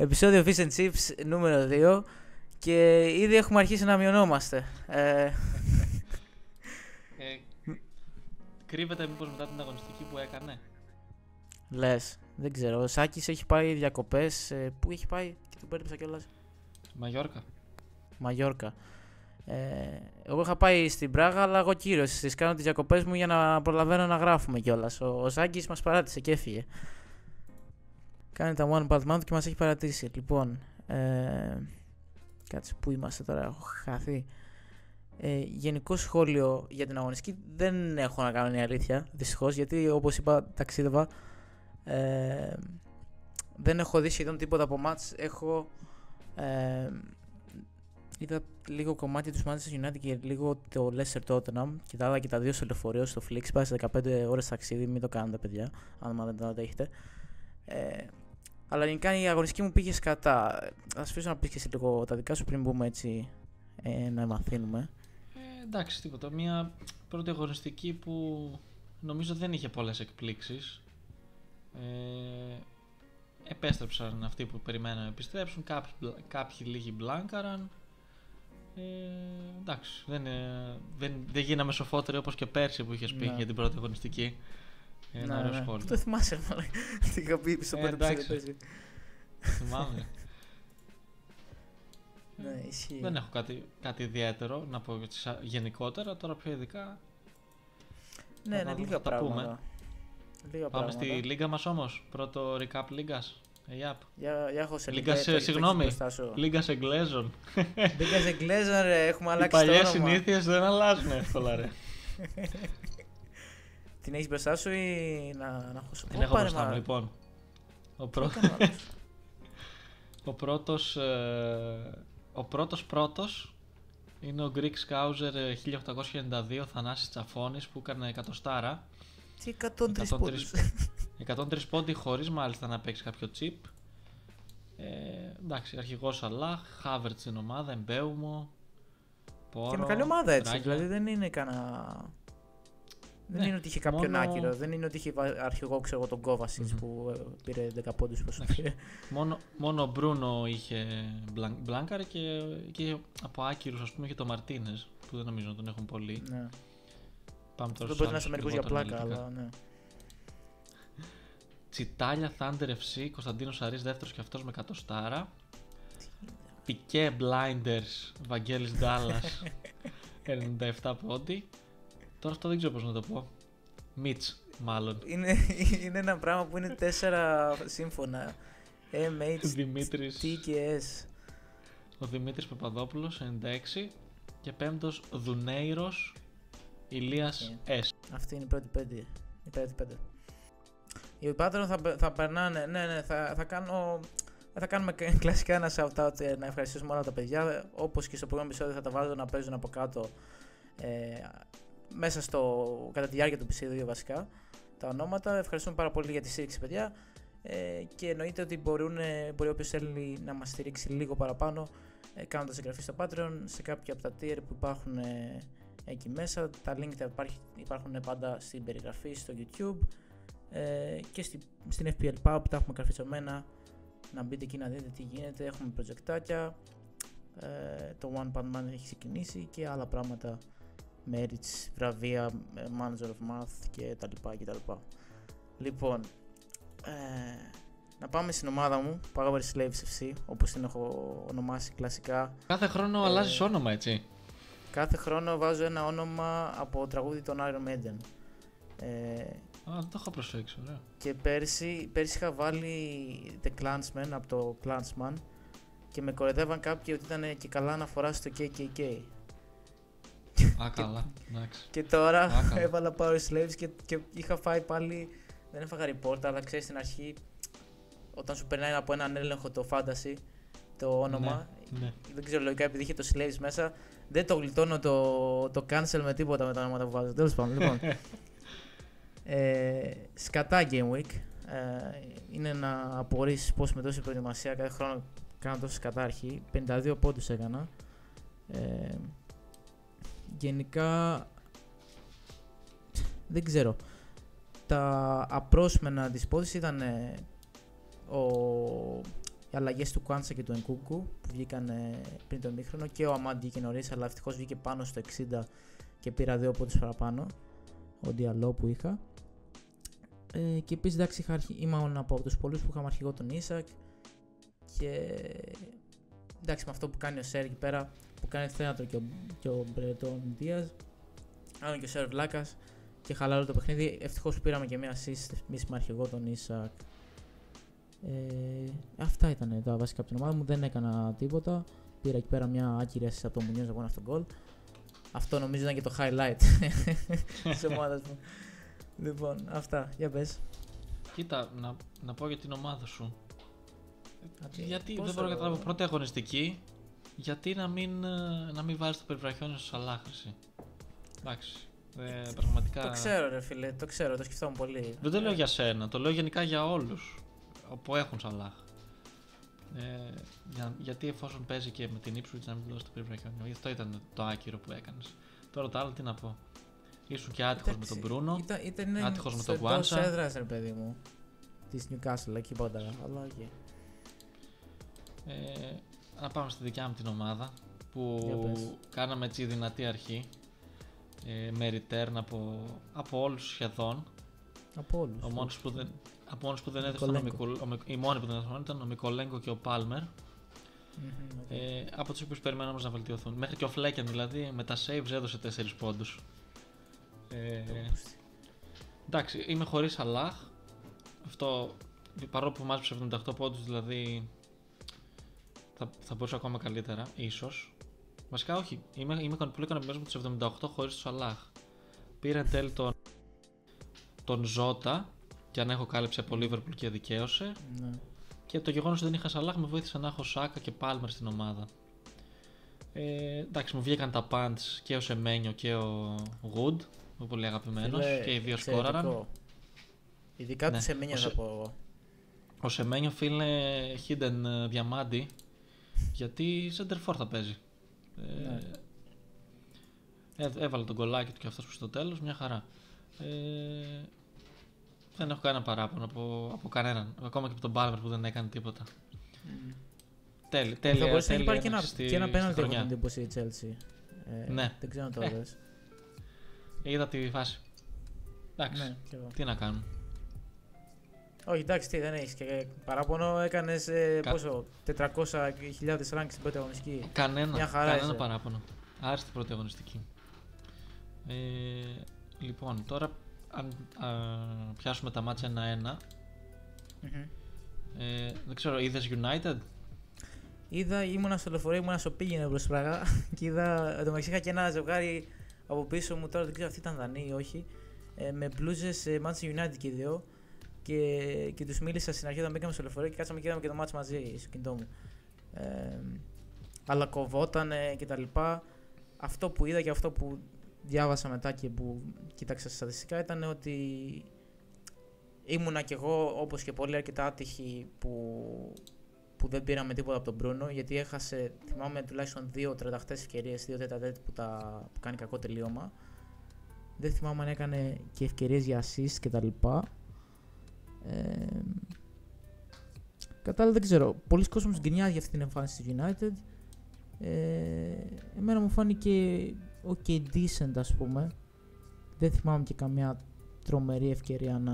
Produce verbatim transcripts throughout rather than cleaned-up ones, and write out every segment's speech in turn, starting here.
Επεισόδιο Fish and Chips νούμερο δύο και ήδη έχουμε αρχίσει να μειωνόμαστε. Ε... ε, κρύβεται μήπως μετά την αγωνιστική που έκανε? Λες, δεν ξέρω. Ο Σάκης έχει πάει διακοπές. Ε, πού έχει πάει και τον πέρδεψα κιόλας. Μαγιόρκα. Μαγιόρκα. Ε, εγώ είχα πάει στην Πράγα, αλλά εγώ κύριος στις κάνω τις διακοπές μου για να προλαβαίνω να γράφουμε κιόλας. Ο, ο Σάκης μας παράτησε και έφυγε. Κάνει τα One Bad Month και μας έχει παρατήσει. Λοιπόν, ε, κάτσε, πού είμαστε τώρα, έχω χαθεί. Ε, γενικό σχόλιο για την αγωνιστική δεν έχω να κάνω, είναι η αλήθεια, δυστυχώς, γιατί όπως είπα ταξίδευα. Ε, δεν έχω δει σχεδόν τίποτα από μάτς. Έχω ε, είδα λίγο κομμάτι του Manchester United και λίγο το Leicester Tottenham και τα άλλα και τα δύο στο λεωφορείο στο Flixbus, δεκαπέντε ώρες ταξίδι, μην το κάνετε παιδιά αν δεν το αντέχετε. Ε, αλλά γενικά η αγωνιστική μου πήγε σκατά. Ας αφήσω να πεις και εσύ λίγο τα δικά σου πριν μπούμε έτσι ε, να μαθαίνουμε. Ε, εντάξει, τίποτα. Μια πρώτη αγωνιστική που νομίζω δεν είχε πολλές εκπλήξεις. Ε, επέστρεψαν αυτοί που περιμέναν να επιστρέψουν, κάποιοι, κάποιοι λίγοι μπλάνκαραν. Ε, εντάξει, δεν, δεν, δεν γίναμε σοφότεροι όπως και πέρσι που είχες πει ναι. για την πρώτη αγωνιστική. Ένα ναι, ωραίο ναι. σχόλιο. Το θυμάσαι, μάλλον. Τι είχα πει στο πρώτο επεισόδιο. Θυμάμαι. Ναι, ισχύει. Δεν έχω κάτι, κάτι ιδιαίτερο να πω γενικότερα, τώρα πιο ειδικά. Ναι, ναι, λίγα πράγματα. Λίγα Πάμε πράγματα. στη λίγα μας όμως, πρώτο recap λίγας. Yep. Για, για έχω σε λίγα σε, συγγνώμη, λίγα σε Εγγλέζων. Λίγα σε Εγγλέζων, ρε, έχουμε αλλάξει το όνομα. Οι παλιές συνήθειες δεν αλλάζουν εύκολα, ρε. Την έχεις μπροστά σου ή να, να έχω σου? Την έχω μπροστά μου, λοιπόν. Ο, πρω... ο πρώτος ε... ο πρώτος πρώτος είναι ο Greek Scouser χίλια οκτακόσια ενενήντα δύο Θανάσης Τσαφώνης που έκανε εκατοστάρα. Τι εκατόν τρεις πόντους. εκατόν τρεις πόντοι χωρίς μάλιστα να παίξει κάποιο chip. Ε, εντάξει, αρχηγός Σαλάχ, Χάβερτ στην ομάδα, Εμπέουμο, Πόρο. Και με καλή ομάδα έτσι, Ράγια. δηλαδή δεν είναι κανένα. Ναι, δεν είναι ότι είχε κάποιον μόνο... άκυρο, δεν είναι ότι είχε αρχηγό, ξέρω, τον Kovacic mm-hmm. που πήρε δέκα πόντους πόσο πήρε. Μόνο, μόνο ο Μπρούνο είχε μπλάνκαρ και, και από άκυρους ας πούμε είχε το Μαρτίνες που δεν νομίζω να τον έχουν πολύ. Ναι. Πάμε τώρα δεν μπορεί να είσαι μερικούς για πλάκα, αλλά ναι. Τσιτάλια Thunder εφ σι, Κωνσταντίνος Αρής δεύτερος και αυτός με εκατοστάρα. Πικέ Blinders, Βαγγέλης Ντάλλας ενενήντα επτά πόντι. Τώρα αυτό δεν ξέρω πώς να το πω. Μιτς μάλλον. Είναι, είναι ένα πράγμα που είναι τέσσερα σύμφωνα. εμ έιτς, Δημήτρης... T και S. Ο Δημήτρης Παπαδόπουλος ενενήντα έξι και πέμπτος Δουνέιρος Ηλίας okay. S. Αυτή είναι η πρώτη πέντε. Η πρώτη πέντε. Οι Patreon θα, θα περνάνε, ναι, ναι, θα, θα κάνω... Θα κάνουμε κλασικά ένα shout-out να ευχαριστήσουμε όλα τα παιδιά. Όπως και στο προηγούμενο επεισόδιο θα τα βάζω να παίζουν από κάτω ε, μέσα στο, κατά τη διάρκεια του επεισόδιου βασικά τα ονόματα. Ευχαριστούμε πάρα πολύ για τη στήριξη παιδιά ε, και εννοείται ότι μπορούν, μπορεί όποιος θέλει να μας στηρίξει λίγο παραπάνω ε, κάνοντας εγγραφή στο Patreon σε κάποια από τα tier που υπάρχουν ε, εκεί μέσα. Τα link τα υπάρχει, υπάρχουν πάντα στην περιγραφή στο YouTube ε, και στη, στην εφ πι ελ Pub τα έχουμε καρφιτσωμένα. Να μπείτε εκεί να δείτε τι γίνεται, έχουμε προτζεκτάκια, ε, το One Bad Man έχει ξεκινήσει και άλλα πράγματα, merits, βραβεία, manager of month και τα λοιπά και τα λοιπά. Λοιπόν, ε, να πάμε στην ομάδα μου, Power Slaves εφ σι, όπως την έχω ονομάσει κλασικά. Κάθε χρόνο ε, αλλάζεις όνομα, έτσι. Κάθε χρόνο βάζω ένα όνομα από τραγούδι των Iron Maiden. Ε, Α, δεν το έχω προσέξει, ωραία. Και πέρσι, πέρσι είχα βάλει The Clansman από το Clansman και με κορεδεύαν κάποιοι ότι ήταν και καλά αναφορά στο κέι κέι κέι. Α, καλά, εντάξει. Και τώρα Α, έβαλα Power Slaves και, και είχα φάει πάλι, δεν έφαγα report, αλλά ξέρεις στην αρχή όταν σου περνάει από έναν έλεγχο το fantasy, το όνομα, ναι, ναι. δεν ξέρω λογικά επειδή είχε το Slaves μέσα, δεν το γλιτώνω το, το cancel με τίποτα με τα ονόματα που βάζω. Τέλος πάντων, λοιπόν. Ε, σκατά Game Week. Ε, είναι να απορρίσεις πώς με τόση προετοιμασία κάθε χρόνο κάνω τόσο σκατά αρχή. πενήντα δύο πόντους έκανα. Ε, γενικά δεν ξέρω. Τα απρόσμενα της υπόθεσης ήταν ε, ο οι αλλαγές του Κουάντσα και του Ενκούκου που βγήκαν ε, πριν το ημίχρονο, και ο Αμάντι βγήκε νωρίς, αλλά ευτυχώς βγήκε πάνω στο εξήντα και πήρα δύο πόντους παραπάνω, ο Διαλό που είχα. Ε, και επίσης εντάξει, είχα, ήμουν από τους πολλούς που είχαμε αρχηγό τον Ίσακ, και εντάξει, με αυτό που κάνει ο Σέρ εκεί πέρα, που κάνει θένατο και ο, και ο Μπρετόν Δίας, άλλο και ο Σέρ Βλάκας, και χαλαρό το παιχνίδι. Ευτυχώς που πήραμε και μια assist εμείς με αρχηγό τον Ίσακ. Ε, αυτά ήταν τα βασικά από την ομάδα μου, δεν έκανα τίποτα. Πήρα εκεί πέρα μια άκυρη assist από το Μουνιός από ένα αυτόν γκολ. Αυτό νομίζω ήταν και το highlight της ομάδας μου. Λοιπόν, αυτά, για πες. Κοίτα, να, να πω για την ομάδα σου. Okay. Γιατί Πόσο... δεν μπορώ να καταλάβω, πρώτη αγωνιστική, γιατί να μην, να μην βάζεις το περιβραχιόνιο στο Σαλάχρηση. Εντάξει, ε, πραγματικά... Το ξέρω ρε φίλε, το ξέρω, το σκεφτόμουν πολύ. Δεν το λέω για σένα, το λέω γενικά για όλους που έχουν Σαλάχ. Ε, για, γιατί εφόσον παίζει και με την Ipswich να μην δώσει το περιβραχιόνιο, αυτό ήταν το άκυρο που έκανες. Τώρα το άλλο τι να πω. Ήσουν και άτυχος με τον Μπρούνο, ήταν, ήταν άτυχος με τον Κουάντσα. Ήταν Κουάντσα. έδρας ρε παιδί μου, της Newcastle, εκεί πόνταρα, αλλά okay. Ε, να πάμε στη δικιά μου την ομάδα που κάναμε έτσι δυνατή αρχή, ε, με return από, από όλους σχεδόν. Από όλους. Ο μόνος που δεν, από μόνος που δεν έδειξαν ο Μικολ, ο, οι μόνοι που δεν έδειξαν ήταν ο Μικολέγκο και ο Πάλμερ. Mm-hmm, okay. ε, από τους οποίους περιμέναμε όμως να βελτιωθούν. Μέχρι και ο Φλέκεν δηλαδή με τα saves έδωσε τέσσερις πόντους. Ε, εντάξει, είμαι χωρίς Σαλάχ. Αυτό, παρόλο που μάζεψε εβδομήντα οκτώ πόντους, δηλαδή θα, θα μπορούσα ακόμα καλύτερα, ίσως. Βασικά όχι, είμαι, είμαι πολύ ικανοποιημένος με τους εβδομήντα οκτώ χωρίς τον Σαλάχ. Πήρα εν τέλει τον, τον Ζώτα, και αν έχω κάλυψη από Liverpool και δικαίωσε. Ναι. Και το γεγονός ότι δεν είχα Σαλάχ με βοήθησε να έχω Σάκα και Πάλμερ στην ομάδα. Ε, εντάξει, μου βγήκαν τα punts και ο Σεμένιο και ο Wood, ο πολύ αγαπημένος, και οι δύο σκόραραν. Ειδικά ναι. του Σεμένιο θα πω εγώ. Ο Σεμένιο, φίλε, hidden διαμάντι, γιατί center for θα παίζει. Ναι. Ε, έβαλε τον κολλάκι του και αυτός που στο τέλος, μια χαρά. Ε, δεν έχω κανένα παράπονο από, από κανέναν, ακόμα και από τον Πάλμερ που δεν έκανε τίποτα. Mm. Τέλει, τέλεια, θα μπορούσε να υπάρχει στη, και ένα πέναλτι από την εντύπωση η Chelsea. Ε, ναι. Δεν ξέρω αν το είδες. Ε, είδα τη φάση. Εντάξει, ναι, τι να κάνουμε. Όχι, εντάξει, τι, δεν έχεις και παράπονο. Έκανες ε, Κα... πόσο, τετρακόσιες χιλιάδες rank στην πρώτη αγωνιστική. Κανένα, μια χαρά κανένα είσαι. παράπονο. Άριστη πρώτη αγωνιστική. Ε, λοιπόν, τώρα αν α, πιάσουμε τα μάτια ένα-ένα. Mm-hmm. Ε, δεν ξέρω, είδες United? Είδα, ήμουνα στο λεωφορείο, ήμουνα στο πήγαινε προς Πράγα και είδα, εν τω μεταξύ είχα και ένα ζευγάρι από πίσω μου, τώρα δεν ξέρω αυτή ήταν Δανείοι ή όχι, ε, με μπλούζες ε, Manchester United και οι δύο, και, και τους μίλησα στην αρχή όταν μπήκαμε στο λεωφορείο και κάτσαμε και είδαμε και το μάτς μαζί στο κινητό μου. Ε, αλλά κοβότανε και τα λοιπά. Αυτό που είδα και αυτό που διάβασα μετά και που κοίταξα στα στατιστικά ήταν ότι ήμουνα κι εγώ, όπως και πολλοί, αρκετά άτυχοι που, που δεν πήραμε τίποτα από τον Μπρούνο, γιατί έχασε, θυμάμαι, τουλάχιστον δύο τρενταχτές ευκαιρίες, δύο τέτα που, τα, που κάνει κακό τελείωμα. Δεν θυμάμαι αν έκανε και ευκαιρίες για assist και τα λοιπά. Ε, κατάλαβα, δεν ξέρω. Πολλοί κόσμος γκρινιάζει για αυτή την εμφάνιση της United. Ε, εμένα μου φάνηκε ok, decent, ας πούμε. Δεν θυμάμαι και καμιά τρομερή ευκαιρία να,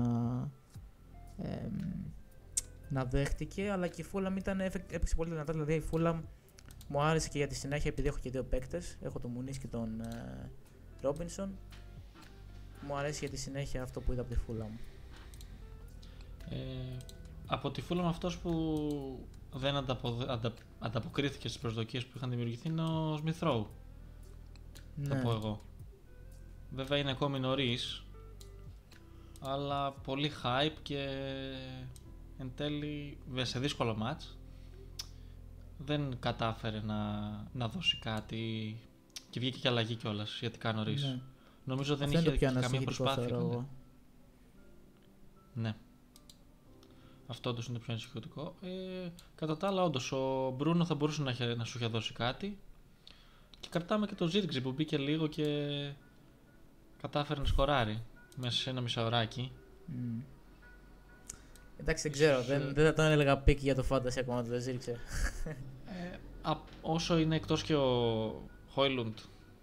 ε, να δέχτηκε, αλλά και η Fulham ήταν, έπαιξε πολύ δυνατά. Δηλαδή η Fulham μου άρεσε και για τη συνέχεια, επειδή έχω και δύο παίκτες. Έχω τον Μουνίς και τον ε, Ρόμπινσον. Μου αρέσει για τη συνέχεια αυτό που είδα από τη Fulham. Ε, από τη Fulham αυτός που δεν ανταπο, αντα, ανταποκρίθηκε στις προσδοκίες που είχαν δημιουργηθεί είναι ο Σμιθ-Ρόου. Ναι. Θα πω εγώ. Βέβαια είναι ακόμη νωρίς, αλλά πολύ hype και εν τέλει σε δύσκολο μάτς δεν κατάφερε να, να δώσει κάτι και βγήκε και αλλαγή κιόλας σχετικά νωρίς. Ναι. Νομίζω δεν αυτό είχε καμία προσπάθεια. Ναι. ναι. Αυτό όντως είναι το πιο ανησυχητικό. Ε, κατά τα άλλα, όντως ο Μπρούνο θα μπορούσε να, να σου είχε δώσει κάτι. Και κρατάμε και το Ζίργκζι που μπήκε λίγο και κατάφερε να σκοράρει μέσα σε ένα μισάωράκι. Mm. Εντάξει, δεν ξέρω. Δεν, δεν θα τον έλεγα πικ για το fantasy ακόμα, δεν ζήριξε. Ε, α, όσο είναι εκτός και ο Χόιλουντ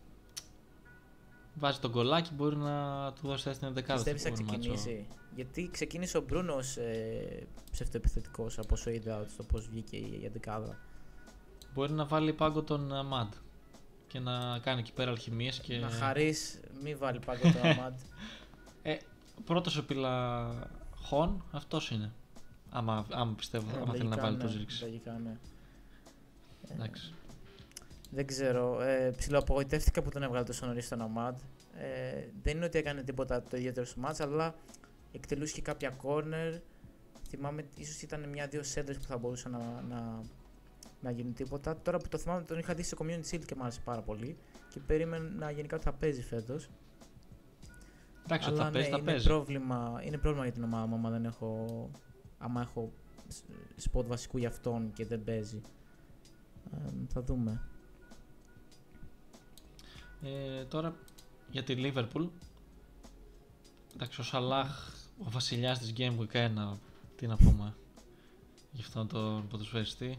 βάζει τον κολλάκι, μπορεί να του δώσει θέση στην ενδεκάδα. Πιστεύεις θα ξεκινήσει? Γιατί ξεκίνησε ο Μπρούνος ε, ψευτοεπιθετικός από όσο είδα στο πώς βγήκε η ενδεκάδα. Μπορεί να βάλει πάγκο τον Αμάντ και να κάνει εκεί πέρα αλχημίες και... Να χαρείς, μη βάλει πάγκο τον Αμάντ. ε, πρώτος επιλαχών αυτός είναι. Άμα, άμα πιστεύω, ε, άμα θέλει να βάλει ναι, το ζήριξη. Λογικά, ναι. Εντάξει. Δεν ξέρω. Ε, ψιλοαπογοητεύτηκα που τον έβγαλε τόσο νωρίς τον Αμάντ. Ε, δεν είναι ότι έκανε τίποτα το ιδιαίτερο στο μάτς, αλλά εκτελούσε και κάποια corner. Θυμάμαι, ίσως ήταν μια-δύο σέντρες που θα μπορούσαν να, να, να γίνουν τίποτα. Τώρα που το θυμάμαι, τον είχα δει στο Community Shield και μου άρεσε πάρα πολύ. Και περίμενα γενικά ότι θα παίζει φέτος. Εντάξει, αλλά θα παίζει, ναι, θα είναι παίζει. Πρόβλημα, είναι πρόβλημα για την ομάδα μου άμα δεν έχω, άμα έχω spot βασικού για αυτόν και δεν παίζει. Ε, θα δούμε. Ε, τώρα για τη Liverpool. Εντάξει, ο Σαλάχ, ο βασιλιάς της Game Week ένα, τι να πούμε γι' αυτόν τον ποδοσφαιριστή.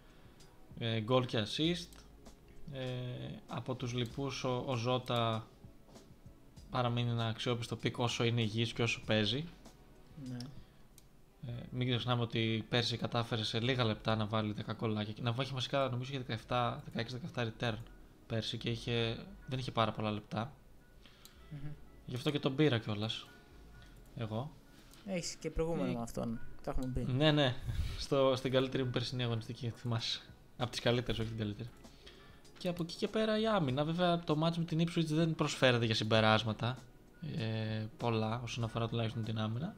Ε, goal και assist. Ε, από τους λοιπούς ο, ο Ζώτα παραμείνει ένα αξιόπιστο πικ όσο είναι υγιής και όσο παίζει. Ναι. Ε, μην ξεχνάμε ότι πέρσι κατάφερε σε λίγα λεπτά να βάλει δέκα κολλάκια. Να έχει βασικά νομίζω είχε δεκαεπτά, δεκαέξι δεκαεπτά return πέρσι και είχε, δεν είχε πάρα πολλά λεπτά. Mm-hmm. Γι' αυτό και τον πήρα κιόλας. Εγώ. Έχεις και προηγούμενο Ε... με αυτόν. Τα έχουμε πει. Ναι, ναι. Στο, στην καλύτερη μου περσινή αγωνιστική, θυμάσαι. Από τις καλύτερες, όχι την καλύτερη. Και από εκεί και πέρα η άμυνα. Βέβαια το μάτς με την Ipswich δεν προσφέρεται για συμπεράσματα. Ε, πολλά όσον αφορά τουλάχιστον την άμυνα.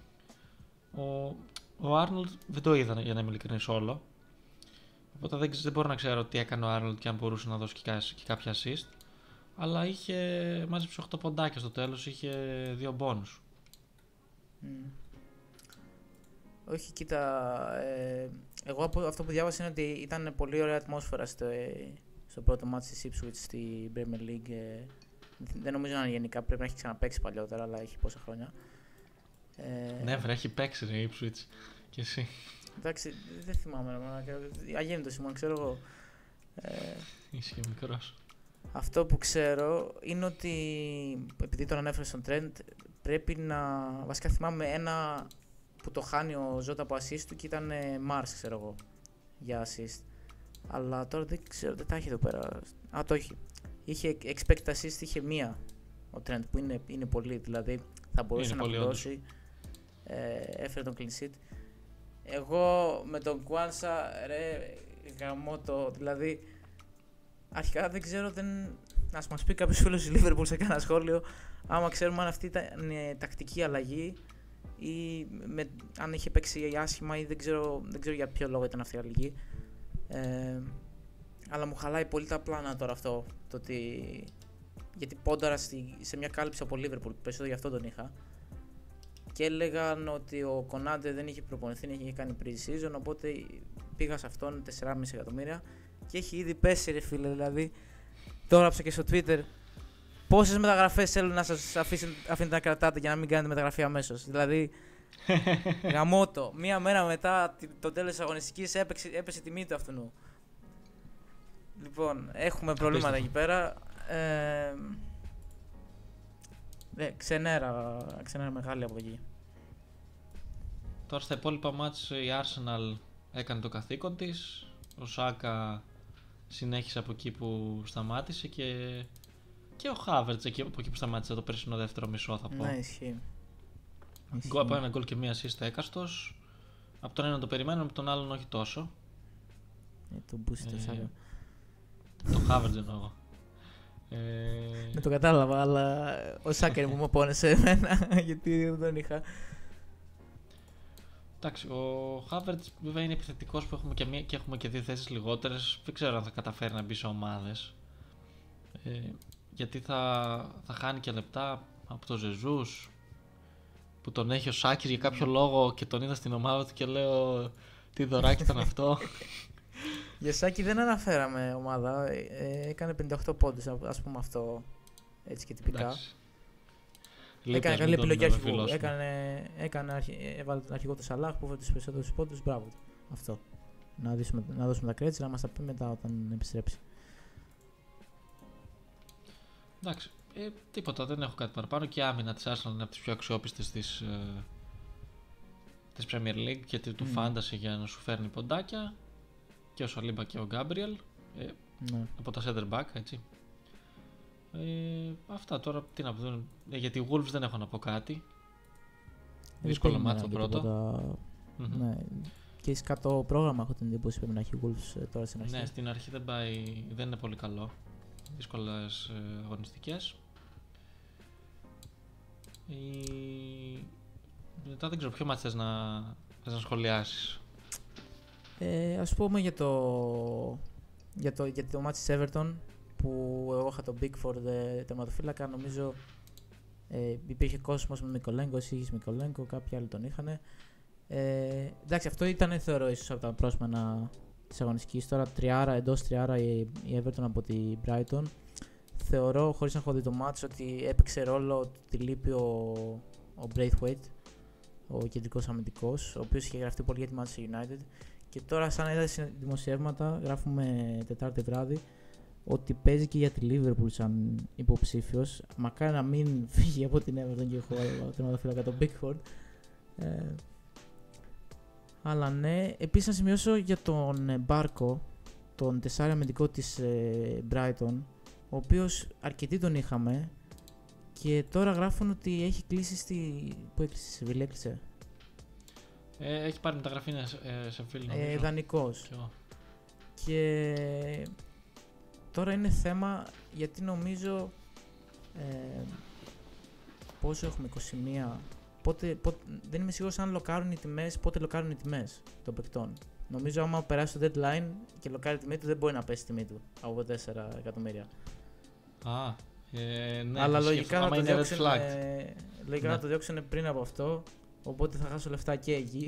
Ο, ο Άρνολντ δεν το είδα για να είμαι ειλικρινής όλο. Οπότε δεν, δεν μπορώ να ξέρω τι έκανε ο Άρνολντ και αν μπορούσε να δώσει και, και κάποια assist. Αλλά είχε μάζεψε οκτώ ποντάκια στο τέλος, είχε δύο μπόνους. Mm. Όχι, κοίτα. Ε, εγώ από, αυτό που διάβασα είναι ότι ήταν πολύ ωραία ατμόσφαιρα στο, ε, στο πρώτο μάτς της Ipswich στη Premier League. Ε, δεν νομίζω να είναι γενικά, πρέπει να έχει ξαναπαίξει παλιότερα, αλλά έχει πόσα χρόνια. Ε, ναι, βρε, έχει παίξει ρε Ipswich και εσύ. Εντάξει, δεν θυμάμαι. Αγέννητος ήμουν, ξέρω εγώ. Ε, Είσαι μικρός. Αυτό που ξέρω είναι ότι, επειδή τον ανέφερε στον Trent, πρέπει να... Βασικά θυμάμαι ένα που το χάνει ο Ζώτα από assist του και ήταν Mars, ξέρω εγώ, για assist. Αλλά τώρα δεν ξέρω, δεν τα έχει εδώ πέρα. Α, το έχει. Είχε expect assist, είχε μία ο Trent, που είναι, είναι πολύ, δηλαδή θα μπορούσε είναι να πληρώσει. Ε, έφερε τον clean sheet. Εγώ με τον Κουάνσα, ρε, γαμώ το, δηλαδή... Αρχικά δεν ξέρω, δεν... να μας πει κάποιος φίλος της Liverpool σε κανένα σχόλιο άμα ξέρουμε αν αυτή ήταν τακτική αλλαγή ή με, αν είχε παίξει άσχημα ή δεν ξέρω, δεν ξέρω για ποιο λόγο ήταν αυτή η αλλαγή. Ε, αλλά μου χαλάει πολύ τα πλάνα τώρα αυτό, το ότι... γιατί πόνταρα στη, σε μια κάλυψη από Liverpool, περισσότερο γι' αυτό τον είχα. Και έλεγαν ότι ο Κονάντε δεν είχε προπονηθεί, δεν είχε κάνει pre-season, οπότε πήγα σε αυτόν τέσσερα κόμμα πέντε εκατομμύρια. Και έχει ήδη πέσει ρε φίλε, δηλαδή το έγραψα και στο Twitter. Πόσες μεταγραφές θέλουν να σας αφήνετε να κρατάτε για να μην κάνετε μεταγραφή αμέσως. Δηλαδή, γαμώτο, μία μέρα μετά το τέλος της αγωνιστικής έπαιξε, έπεσε η τιμή του αυτού. Λοιπόν, έχουμε προβλήματα εκεί πέρα. Ε, ναι, ξενέρα, ξενέρα μεγάλη από εκεί. Τώρα στα υπόλοιπα μάτς η Arsenal έκανε το καθήκον της. Ο Σάκα συνέχισε από εκεί που σταμάτησε και, και ο Χάβερτς εκεί, από εκεί που σταμάτησε το περσινό δεύτερο μισό θα πω. Ναι, ισχύει. Γκο, από ένα γκολ και μία assist έκαστος. Από τον ένα το περιμένουμε, από τον άλλον όχι τόσο. Ε, το boost το Σάκα. Το Χάβερτς εννοώ εγώ. Ε... Δεν το κατάλαβα, αλλά ο Σάκα είναι που μου πόνεσε εμένα γιατί δεν τον είχα. Εντάξει, ο Havertz βέβαια είναι επιθετικός που έχουμε και, μία, και έχουμε και δύο θέσεις λιγότερες. Δεν ξέρω αν θα καταφέρει να μπει σε ομάδες. Ε, γιατί θα, θα χάνει και λεπτά από τον Ζεζούς που τον έχει ο Σάκης για κάποιο λόγο και τον είδα στην ομάδα του και λέω τι δωράκι ήταν αυτό. Για Σάκη δεν αναφέραμε ομάδα. Ε, έκανε πενήντα οκτώ πόντους, ας πούμε αυτό έτσι και τυπικά. Εντάξει. Έκανε καλή επιλογή αρχηγού. Έκανε, έκανε αρχι... έβαλε τον αρχηγό του Σαλάχ που έφερε τους περισσότερους πόντους. Μπράβο. Αυτό. Να, δώσουμε, να δώσουμε τα credits, να μας τα πει μετά όταν επιστρέψει. Εντάξει. Ε, τίποτα, δεν έχω κάτι παραπάνω. Και η άμυνα της Arsenal είναι από τις πιο αξιόπιστες της, ε, της Premier League και του mm. Fantasy για να σου φέρνει ποντάκια. Και ο Σαλίμπα και ο Γκάμπριελ. Ε, mm. Από τα center back, έτσι. Ε, αυτά τώρα τι να πω. Ε, γιατί οι Wolves δεν έχω να πω κάτι. Δύσκολο μάτι το πρώτο. Mm-hmm. Ναι. Και σκατό πρόγραμμα έχω την εντύπωση πρέπει να έχει Wolves ε, τώρα στην αρχή. Ναι, στην αρχή δεν, πάει, δεν είναι πολύ καλό. Δύσκολες ε, αγωνιστικές. Η... Μετά δεν ξέρω ποιο μάτι θες να, θες να σχολιάσεις. Ε, ας πούμε για το, για το, για το μάτι της Everton που εγώ είχα τον Bigford ε, τερματοφύλακα. Νομίζω ε, υπήρχε κόσμος με Μικολέγκο, εσύ είχες Μικολέγκο, κάποιοι άλλοι τον είχαν. Ε, εντάξει, αυτό ήταν θεωρώ ίσως από τα πρόσμενα της αγωνιστικής. Τώρα τριάρα, εντός τριάρα η, η Everton από τη Brighton. Θεωρώ, χωρίς να έχω δει το μάτς, ότι έπαιξε ρόλο ότι λείπει ο, ο Braithwaite, ο κεντρικός αμυντικός, ο οποίος είχε γραφτεί πολύ για τη Manchester United. Και τώρα, σαν είδα δημοσιεύματα, γράφουμε Τετάρτη βράδυ, ότι παίζει και για τη Liverpool σαν υποψήφιος. Μακάρι να μην φύγει από την Everton και έχω τερματοφύλακα τον Bigford. Ε, αλλά ναι, επίσης να σημειώσω για τον Μπάρκο, τον τεσσάρι αμυντικό της ε, Brighton, ο οποίος αρκετοί τον είχαμε και τώρα γράφουν ότι έχει κλείσει στη... Πού έκλεισε, σε Σεβίλη έκλεισε? Ε, έχει πάρει μεταγραφή ε, σε Σεβίλη νομίζω. Ε, δανεικός. Και τώρα είναι θέμα γιατί νομίζω ε, πόσο έχουμε, είκοσι μία, πότε, πότε, δεν είμαι σίγουρος αν λοκάρουν οι τιμές, πότε λοκάρουν οι τιμές των παικτών. Νομίζω άμα περάσει το deadline και λοκάρει τη τιμή του δεν μπορεί να πέσει η τιμή του από τέσσερα εκατομμύρια. Α, ε, ναι. Αλλά λογικά θα το διώξουν, ε, λογικά ναι. το διώξουν πριν από αυτό, οπότε θα χάσω λεφτά και εκεί.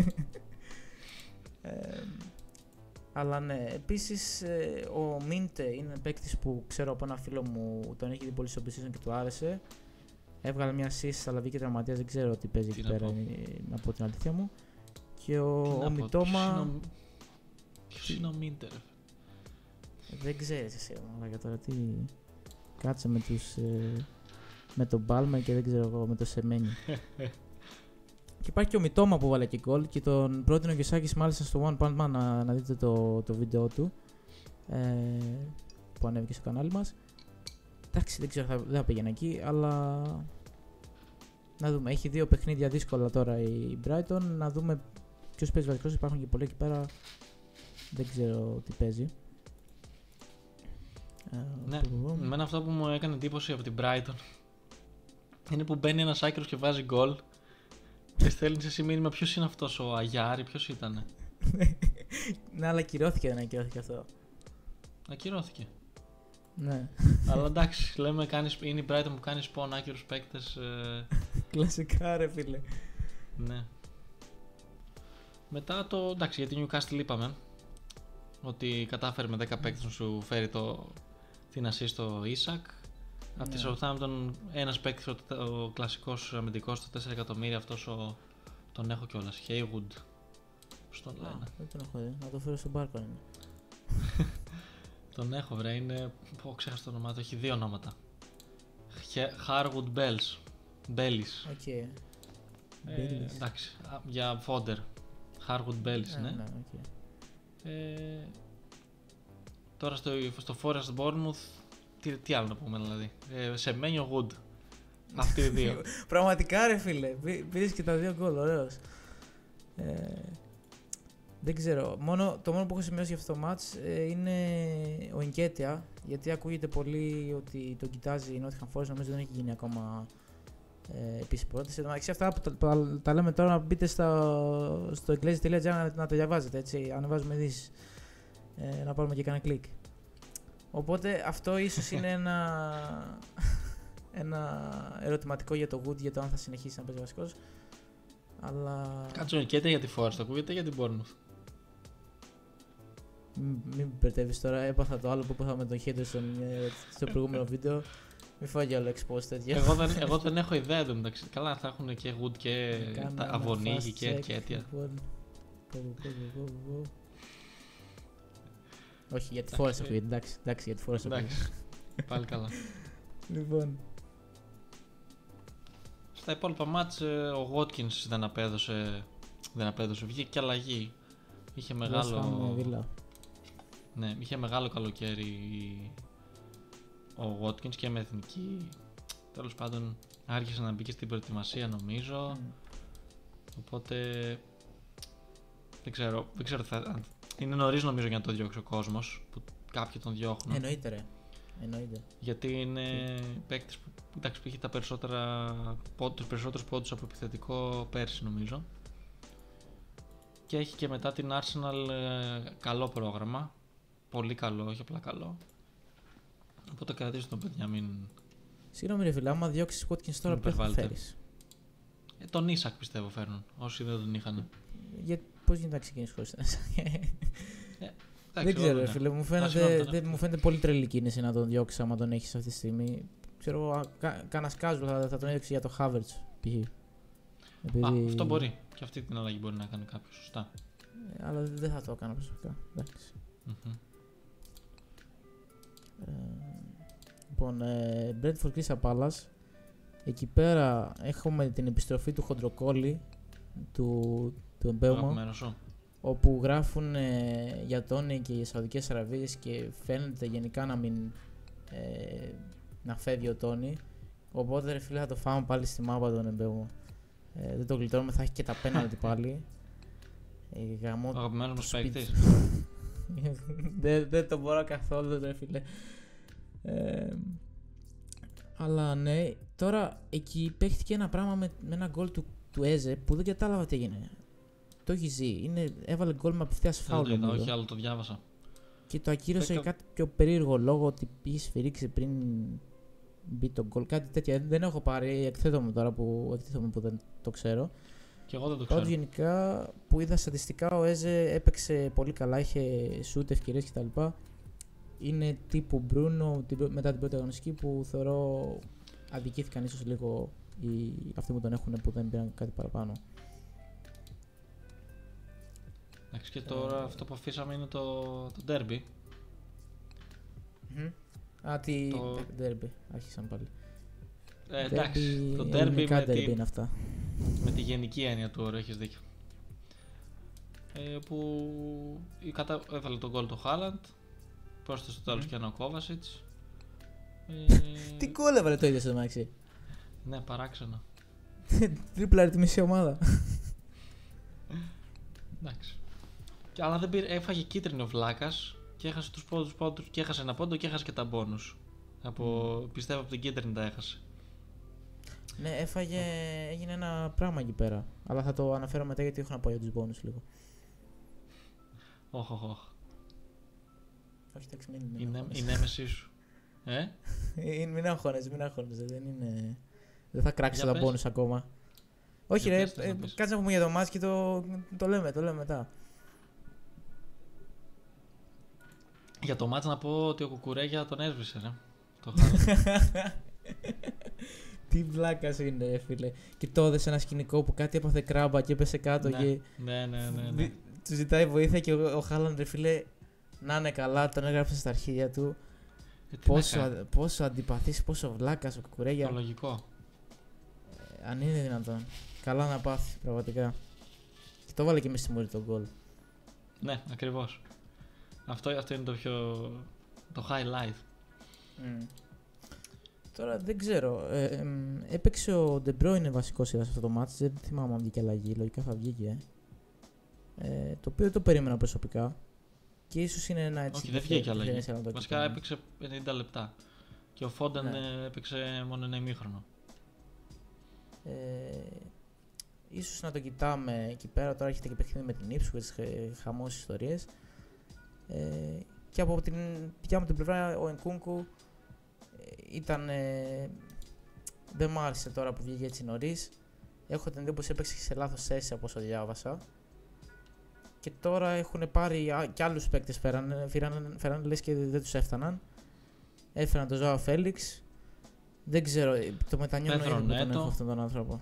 ε, αλλά ναι, επίσης ε, ο Μίντε είναι παίκτης που ξέρω από ένα φίλο μου, τον έχει δει πολύ στο pre-season και του άρεσε. Έβγαλε μια assist αλλά βγήκε τραυματίας, δεν ξέρω τι παίζει εκεί πέρα, να πω την αλήθεια μου. Και ο, ο Μιτόμα... Ποιος είναι ο Μίντερ? Δεν ξέρεις εσύ, αλλά τώρα τι... Κάτσε με τους... Ε, με τον Μπάλμερ και δεν ξέρω εγώ, με το Σεμένι. Και υπάρχει και ο Μιτόμα που βάλε και γκολ και τον πρότεινε ο Γιωσάκης μάλιστα στο One Punch Man να, να δείτε το, το βίντεο του ε, που ανέβηκε στο κανάλι μας. Εντάξει, δεν ξέρω, θα, δεν θα πήγαινε εκεί, αλλά... Να δούμε, έχει δύο παιχνίδια δύσκολα τώρα η Brighton, να δούμε ποιος παίζει βασικός, υπάρχουν και πολλοί εκεί πέρα, δεν ξέρω τι παίζει. Ναι, εμένα αυτό που μου έκανε εντύπωση από την Brighton είναι που μπαίνει ένας άκυρος και βάζει γκολ και στέλνεις εσύ μήνυμα ποιος είναι αυτός, ο Αγιάρη, ποιος ήτανε? Ναι, αλλά ακυρώθηκε, δεν ακυρώθηκε αυτό. Ακυρώθηκε. Ναι. Αλλά εντάξει, λέμε κάνεις, είναι η Brighton που κάνει spawn άκυρους παίκτες. Ε... Κλασικά ρε φίλε. Ναι. Μετά το, εντάξει, για την Newcastle είπαμε ότι κατάφερε με δέκα παίκτες να σου φέρει το, την assist στο Isak. Yeah. Από τη Southampton ένας παίκτης, ο, ο κλασικός αμυντικός, το τέσσερα εκατομμύρια, αυτός ο, τον έχω κιόλας, Haywood. Πώς τον λένε? Ah, δεν τον έχω δει, να το φέρω στον Μπάρκο είναι. Τον έχω βρε, είναι, πω ξέχασα το όνομά του, έχει δύο ονόματα. Harwood Bells. Bellis. Οκ. Okay. Ε, εντάξει, για fodder. Harwood Bellis, yeah, ναι. ναι okay. Ε, τώρα στο, στο Forest Bournemouth, τι, τι άλλο να πούμε δηλαδή. Ε, Semenyo Wood. Αυτοί οι δύο. Πραγματικά ρε φίλε, πήρες και τα δύο γκολ, ωραίος. Ε, δεν ξέρω, μόνο, το μόνο που έχω σημειώσει για αυτό το match ε, είναι ο Nketiah, γιατί ακούγεται πολύ ότι τον κοιτάζει η Nottingham Forest, νομίζω δεν έχει γίνει ακόμα ε, επίσημη πρόταση. Εντάξει, αυτά που τα, τα, τα λέμε τώρα, να μπείτε στο, στο εγκλέζι τελεία τζι άρ να, να τα διαβάζετε, έτσι, ανεβάζουμε ειδήσεις, ε, να πάρουμε και κανένα κλικ. Οπότε αυτό ίσως είναι ένα, ένα ερωτηματικό για το Wood, για το αν θα συνεχίσει να παίζει βασικός. Αλλά... Κάτσε ο Nketiah για τη Forest, ακούγεται για την Bournemouth. Μην μπερδεύεις τώρα, έπαθα το άλλο που έπαθα με τον Henderson στο προηγούμενο βίντεο. Μη φάγει όλο exposed τέτοιο. εγώ, δεν, εγώ δεν έχω ιδέα εδώ μεταξύ. Καλά, θα έχουν και Wood και τα Αβωνίγη και τέτοια. Όχι, για τη φορά θα φύγει. Εντάξει, εντάξει, για τη φορά θα φύγει. Πάλι καλά. Λοιπόν. Στα υπόλοιπα μάτς ο Watkins δεν απέδωσε. Δεν απέδωσε. Βγήκε και αλλαγή. Είχε μεγάλο. Ναι, είχε μεγάλο καλοκαίρι ο Watkins και με εθνική. Τέλος πάντων άρχισε να μπει και στην προετοιμασία νομίζω. Mm. Οπότε δεν ξέρω, δεν ξέρω θα... είναι νωρίς νομίζω για να το διώξει ο κόσμος που κάποιοι τον διώχνουν. Εννοείται ρε. Εννοείται. Γιατί είναι yeah. παίκτης που εντάξει, πήγε τα περισσότερα, τους περισσότερους πόντους από επιθετικό πέρσι νομίζω. Και έχει και μετά την Arsenal καλό πρόγραμμα. Πολύ καλό, όχι απλά καλό. Οπότε κρατήσω τον παιδιά, μην. Συγγνώμη, ρε φίλε, άμα διώξεις Watkins τώρα ποιο θα φέρεις. Ε, τον Ίσακ πιστεύω φέρνουν. Όσοι δεν τον είχαν. Για... Πώς γίνεται να ξεκινήσεις χωρίς τον Ίσακ. ε, δεν ξέρω, ρε φίλε, μου φαίνεται, δεν, μου φαίνεται πολύ τρελή κίνηση να τον διώξεις άμα τον έχεις αυτή τη στιγμή. Ξέρω, κα, κανένα σκάζου θα, θα τον έδειξε για το Havertz π.χ. Επειδή... Α, αυτό μπορεί. Και αυτή την αλλαγή μπορεί να κάνει κάποιος, σωστά. Ε, αλλά δεν θα το έκανα προσωπικά. Εντάξει. Mm-hmm. Ε, λοιπόν, ε, Brentford Crystal Palace. Εκεί πέρα έχουμε την επιστροφή του Χοντροκόλλη, του, του Εμπέουμα, όπου γράφουν ε, για Τόνι και οι Σαουδικές Αραβίες και φαίνεται γενικά να μην ε, να φεύγει ο Τόνι. Οπότε ρε φίλε θα το φάμε πάλι στη μάπα τον Εμπέουμα. Ε, δεν το γλιτώνουμε, θα έχει και τα πέναλτι πάλι. Ε, γαμώ, ο αγαπημένος μας παίκτης. δεν, δεν το μπορώ καθόλου ρε φίλε. Ε, αλλά ναι, τώρα εκεί παίχτηκε ένα πράγμα με, με ένα γκολ του, του Έζε που δεν κατάλαβα τι έγινε. Το έχει ζει, είναι, έβαλε γκολ με απευθείας φάουλ. Δεν το είδα, όχι άλλο το διάβασα. Και το ακύρωσε για Φέκα... κάτι πιο περίεργο λόγο ότι είχε σφυρίξει πριν μπει το γκολ. Κάτι τέτοια δεν έχω πάρει, εκθέτω τώρα που, εκθέτω που δεν το ξέρω. Και εγώ δεν το ξέρω. Πάντως γενικά που είδα στατιστικά ο Έζε έπαιξε πολύ καλά, είχε σούτ, ευκαιρίες κτλ. Είναι τύπου Μπρούνο μετά την πρώτη αγωνιστική που θεωρώ αδικήθηκαν ίσως λίγο οι, αυτοί που τον έχουν που δεν πήραν κάτι παραπάνω. Εντάξει, και τώρα ε, αυτό που αφήσαμε είναι το, το derby. Mm-hmm. Α, τι το... derby, άρχισαν πάλι. Ε, εντάξει, derby, το derby με, derby τη, είναι αυτά. με τη γενική έννοια του όρου, έχεις δίκιο. Ε, που κατα... έβαλε τον γκολ το Χάλαντ, πρόσθεσε στο τέλος mm. και ένα Κόβασιτς. Ε... Τι γκολ έβαλε το ίδιο στο Μάξι. Ναι, παράξενο. Τρίπλα τη μισή ομάδα. Εντάξει. Αλλά δεν πήρε, έφαγε κίτρινο βλάκας και έχασε τους πόντους, πόντους και έχασε ένα πόντο και έχασε και τα μπόνους. Από, mm. πιστεύω από την κίτρινη τα έχασε. Ναι, έφαγε, έγινε ένα πράγμα εκεί πέρα. Αλλά θα το αναφέρω μετά γιατί έχω να πω για τους μπόνους λίγο. Όχ, όχ, όχ. Όχι, εντάξει, μην είναι. Είναι η νέμεσή σου. Ε? Μην αγχώνεσαι, μην αγχώνεσαι. Δεν είναι... Δεν θα κράξω τα μπόνους ακόμα. Όχι ρε, ε, κάτσε να πούμε για το μάτς και το, το λέμε, το λέμε μετά. Για το μάτς να πω ότι ο Κουκουρέγια τον έσβησε, ρε. Το τι βλάκας είναι, φίλε. Και το έδωσε σε ένα σκηνικό που κάτι έπαθε κράμπα και έπεσε κάτω. Ναι, και... ναι, ναι, ναι, ναι. Του ζητάει βοήθεια και ο, ο Χάλαντ, φίλε, να είναι καλά, τον έγραψε στα αρχίδια του. Ε, πόσο, α, πόσο αντιπαθής, πόσο βλάκας ο Κουκουρέγια. Το λογικό. Ε, αν είναι δυνατόν. Καλά να πάθει, πραγματικά. Και το βάλε και μες στη μούρη τον γκολ. Ναι, ακριβώς. Αυτό, αυτό είναι το πιο... το highlight. Mm. Τώρα δεν ξέρω. Ε, ε, έπαιξε ο De Bruyne βασικός σε αυτό το match. Δεν θυμάμαι αν βγήκε αλλαγή. Λογικά θα βγήκε. Ε, το οποίο το περίμενα προσωπικά. Και ίσως είναι ένα έτσι. Όχι, δεν βγήκε αλλαγή. Βασικά έπαιξε πενήντα λεπτά. Και ο Φόντεν ναι. έπαιξε μόνο ένα ημίχρονο. Ε, ίσως να το κοιτάμε εκεί πέρα. Τώρα έχετε και παιχνίδι με την Ipswich, χαμός ιστορίες. Ε, και από την δικιά μου την πλευρά ο Ενκούνκου ήταν. Ε, δεν μ' άρεσε τώρα που βγήκε έτσι νωρίς. Έχω την εντύπωση έπαιξε σε λάθος θέση από όσο διάβασα. Και τώρα έχουν πάρει κι άλλους παίκτες, φέραν, φέραν, φέραν λες και δεν τους έφταναν. Έφεραν τον Ζωάο Φέλιξ. Δεν ξέρω, το μετανιώνω Πέδρο ήδη που τον Νέτο. έχω αυτόν τον άνθρωπο.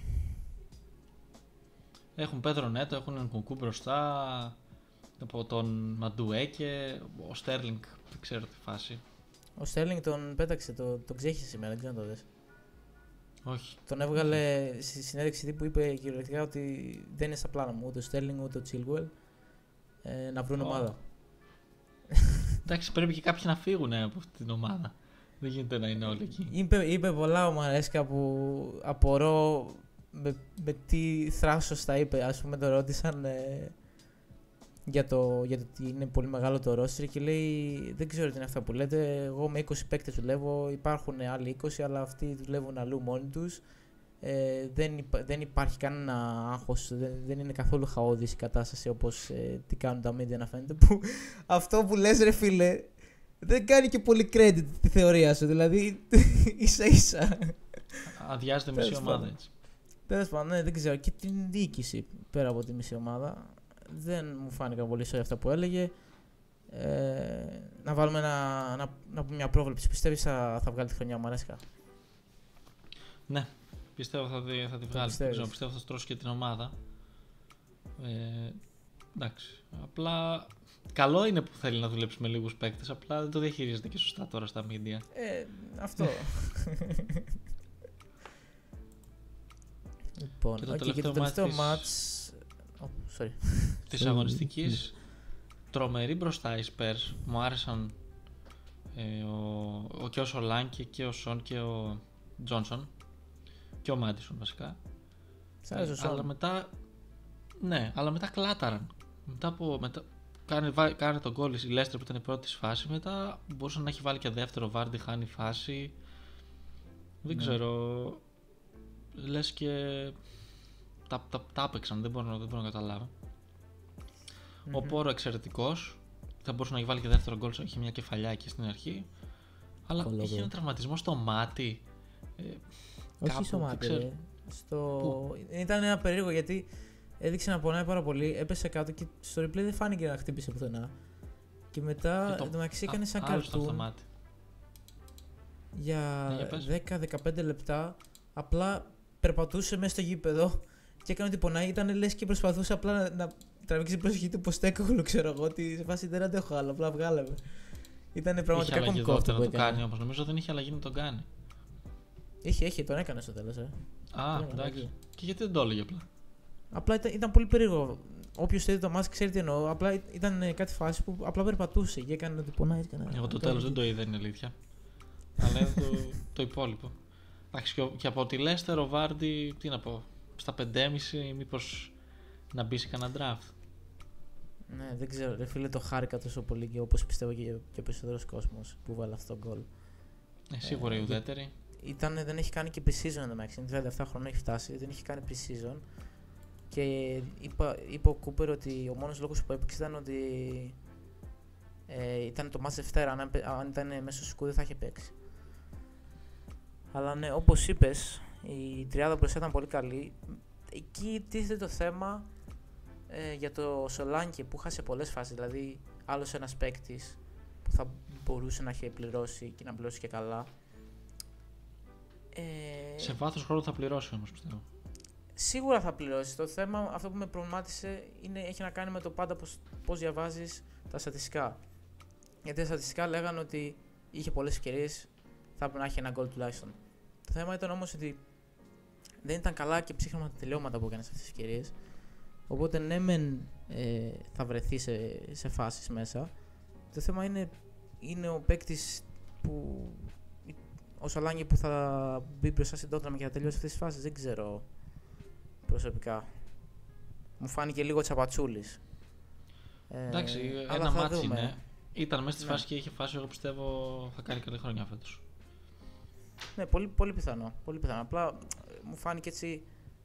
Έχουν Πέδρο Νέτο, έχουν έναν Κουκού μπροστά, από τον Μαντουέκε, ο Στέρλινγκ, δεν ξέρω τι φάση. Ο Στέρλινγκ τον πέταξε, το, τον ξέχει σήμερα, δεν ξέρω να το δες. Όχι. Τον έβγαλε στη συνέντευξη τύπου, είπε κυριολεκτικά ότι δεν είναι στα πλάνα μου ούτε ο Στέρλινγκ ούτε ο Chilwell ε, να βρουν Oh. ομάδα. Εντάξει, πρέπει και κάποιοι να φύγουν από αυτή την ομάδα. Δεν γίνεται να είναι όλοι εκεί. Είπε, είπε πολλά ο Μαρέσκα που απορώ με, με τι θράσος τα είπε. Ας πούμε, το ρώτησαν ε, για, το, για το ότι είναι πολύ μεγάλο το roster και λέει δεν ξέρω τι είναι αυτά που λέτε. Εγώ με είκοσι παίκτες δουλεύω, υπάρχουν άλλοι είκοσι, αλλά αυτοί δουλεύουν αλλού μόνοι τους. Ε, δεν, υπα, δεν υπάρχει κανένα άγχος, δεν, δεν είναι καθόλου χαόδης η κατάσταση όπως ε, τι κάνουν τα media να φαίνεται. Που, αυτό που λες ρε φίλε, δεν κάνει και πολύ credit τη θεωρία σου, δηλαδή ίσα ίσα. Αδειάζεται μισή ομάδα έτσι. Τέλος πάντων, ναι, δεν ξέρω. Και την διοίκηση πέρα από τη μισή ομάδα δεν μου φάνηκαν πολύ σωστά αυτά που έλεγε. Ε, να βάλουμε ένα, να, να πούμε μια πρόβλεψη. Πιστεύεις θα, θα βγάλει τη χρονιά ο Μαρέσκα? Ναι, πιστεύω θα, δει, θα τη βγάλει. πιστεύεις? Ξέρω, πιστεύω θα στρώσει και την ομάδα. Ε, εντάξει. Απλά καλό είναι που θέλει να δουλέψει με λίγους παίκτες. Απλά δεν το διαχειρίζεται και σωστά τώρα στα media. Ε, αυτό. Λοιπόν, Και το okay, τελευταίο, και το τελευταίο μάτς μάτς oh, sorry. της αγωνιστικής, τρομερή μπροστά οι Spurs. Μου άρεσαν ε, ο, ο, και ο Σολάνκε και ο Σον και ο Τζόνσον και ο Μάντισον βασικά. Σ' άρεσε ο Σον? Αλλά μετά, ναι, αλλά μετά κλάταραν. Μετά από, μετά, κάνε, κάνε τον γκολ η Leicester που ήταν η πρώτη στη φάση, μετά μπορούσε να έχει βάλει και δεύτερο, Βάρντι χάνει φάση. Δεν Ναι. ξέρω, λες και τα, τα, τα έπαιξαν, δεν μπορώ, δεν μπορώ να καταλάβω. Mm-hmm. Ο Πόρο εξαιρετικός, θα μπορούσε να έχει βάλει και δεύτερο γκολ, είχε μια κεφαλιά εκεί στην αρχή. Αλλά Κολόγο. είχε ένα τραυματισμό στο μάτι. Ε, Όχι κάπου, στο δεν μάτι, ξέρω. ρε. Στο... Πού? Ήταν ένα περίεργο γιατί έδειξε να πονάει πάρα πολύ, έπεσε κάτω και στο replay δεν φάνηκε να χτύπησε πουθενά. Και μετά Και το- εν τω μεταξύ έκανε σαν άλλο στο καρτούν μάτι. για Ναι, για πες. δέκα με δεκαπέντε λεπτά. Απλά περπατούσε μέσα στο γήπεδο και έκανε ότι πονάει. Ήταν λες και προσπαθούσε απλά να, να τραβήξει την προσοχή του Ποστέκογλου, ξέρω εγώ. Ότι σε φάση δεν αντέχω άλλο, απλά βγάλαμε. Ήταν Είχε πραγματικά αλλαγή κωμικό αυτό δεύτερο που να το έκανε. κάνει όμως. Νομίζω δεν είχε αλλαγή να τον κάνει. Είχε, είχε, τον έκανε στο τέλος. Ε. Α, Ήταν εντάξει. αλλαγή. Και γιατί δεν το έλεγε απλά. Απλά ήταν, ήταν πολύ περίεργο. Όποιο θέλει το μάτς ξέρει τι εννοώ. Απλά ήταν ε, κάτι φάση που απλά περπατούσε και έκανε ότι πονάει. Έκανε, Εγώ το έκανε- τέλος δεν το είδα, είναι αλήθεια. Αλλά είναι το, το υπόλοιπο. Εντάξει, και, ο- και από τη Leicester ο Βάρντι, τι να πω, στα πέντε κόμμα πέντε μήπως να μπει σε κανένα draft. Ναι, δεν ξέρω. Ρε φίλε, το χάρηκα τόσο πολύ και όπως πιστεύω και, και ο περισσότερος κόσμος που βάλε αυτό το γκολ. Ε, σίγουρα Ε, η ουδέτερη. Ήταν, δεν έχει κάνει και pre-season εντωμεταξύ. Είναι τριάντα επτά χρόνια, έχει φτάσει. Δεν έχει κάνει pre-season. Και είπα, είπε ο Κούπερ ότι ο μόνος λόγος που έπαιξε ήταν ότι ε, ήταν το match Δευτέρα. Αν, έπαι- αν ήταν μέσα στο σκούδι θα είχε παίξει. Αλλά ναι, όπως είπες, η τριάδα μπροστά ήταν πολύ καλή. Εκεί τίθεται το θέμα ε, για το Σολάνκε που χάσε πολλές φάσεις. Δηλαδή, άλλος ένας παίκτης που θα μπορούσε να έχει πληρώσει και να πληρώσει και καλά. Ε, Σε βάθος χρόνου θα πληρώσει όμως, πιστεύω. Σίγουρα θα πληρώσει. Το θέμα, αυτό που με προβλημάτισε, είναι, έχει να κάνει με το πάντα πώς, πώς διαβάζεις τα στατιστικά. Γιατί τα στατιστικά λέγανε ότι είχε πολλές ευκαιρίες, θα έπρεπε να έχει ένα γκολ τουλάχιστον. Το θέμα ήταν όμως ότι δεν ήταν καλά και ψύχραμα τα τελειώματα που έκανε σε αυτές τις ευκαιρίες. Οπότε ναι, μεν ε, θα βρεθεί σε, σε φάσεις μέσα. Το θέμα είναι, είναι ο παίκτης που. Ο Σολάνγκε που θα μπει μπροστά στην Τότναμ και θα τελειώσει αυτές τις φάσεις. Δεν ξέρω προσωπικά. Μου φάνηκε λίγο τσαπατσούλης. Ε, Εντάξει, αλλά ένα θα μάτσι δούμε. είναι. Ήταν μέσα στη Ναι. φάση και είχε φάση, εγώ πιστεύω θα κάνει καλή χρονιά φέτος. Ναι, πολύ, πολύ πιθανό. Πολύ πιθανό. Απλά ε, μου φάνηκε έτσι.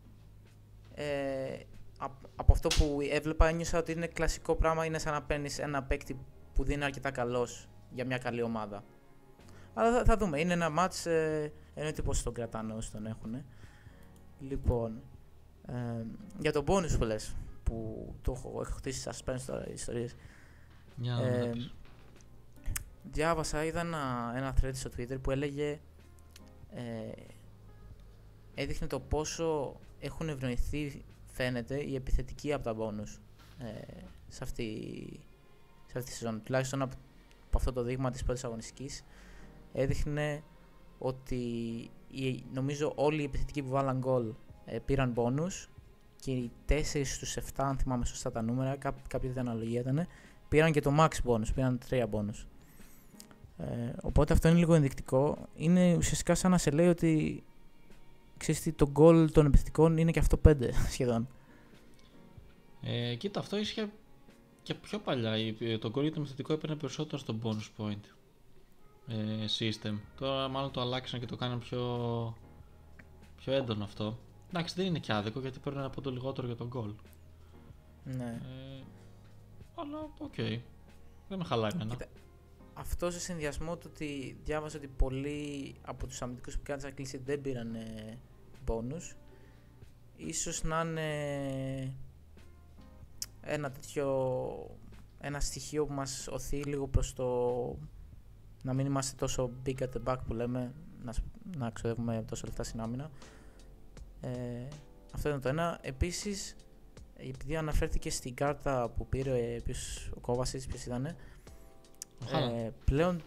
Ε, απ- από αυτό που έβλεπα, ένιωσα ότι είναι κλασικό πράγμα. Είναι σαν να παίρνει ένα παίκτη που δεν είναι αρκετά καλός για μια καλή ομάδα. Αλλά θα, θα δούμε. Είναι ένα μάτς. Ε, εννοείται πως τον κρατάνε όσοι τον έχουν. Λοιπόν, ε, για τον bonus που λες, που το έχω, έχω χτίσει σας παίρνει τώρα ιστορίες. Για να Ε, δούμε. Διάβασα, είδα ένα, ένα thread στο Twitter που έλεγε ε, έδειχνε το πόσο έχουν ευνοηθεί, φαίνεται, οι επιθετικοί από τα bonus ε, σε, αυτή, σε αυτή τη σεζόν. Τουλάχιστον από, από αυτό το δείγμα της πρώτης αγωνιστικής έδειχνε ότι οι, νομίζω όλοι οι επιθετικοί που βάλαν γκολ ε, πήραν bonus και οι τέσσερις στους επτά, αν θυμάμαι σωστά τα νούμερα, κά, κάποια τέτοια αναλογία ήταν, πήραν και το max bonus, πήραν τρία bonus. Ε, οπότε αυτό είναι λίγο ενδεικτικό. Είναι ουσιαστικά σαν να σε λέει ότι ξέρεις τι, το goal των επιθετικών είναι και αυτό πέντε σχεδόν. Ε, κοίτα, αυτό ίσχυε και πιο παλιά. Το goal για το επιθετικό έπαιρνε περισσότερο στο bonus point ε, system. Τώρα μάλλον το αλλάξαν και το κάνουν πιο, πιο έντονο αυτό. Εντάξει, δεν είναι και άδικο γιατί παίρνουν από το λιγότερο για τον goal. Ναι. Ε, αλλά οκ. Okay. Δεν με χαλάει εμένα. Κοίτα, αυτό σε συνδυασμό του ότι διάβασα ότι πολλοί από τους αμυντικούς που κάνουν κλείσει δεν πήραν ε, bonus. Ίσως να είναι ένα τέτοιο, ένα στοιχείο που μας οθεί λίγο προς το να μην είμαστε τόσο big at the back που λέμε, να, να ξοδεύουμε τόσο λεφτά στην άμυνα. Ε, αυτό είναι το ένα. Επίσης, επειδή αναφέρθηκε στην κάρτα που πήρε ε, ποιος, ο Kovacic, ποιος ήτανε, ε, πλέον...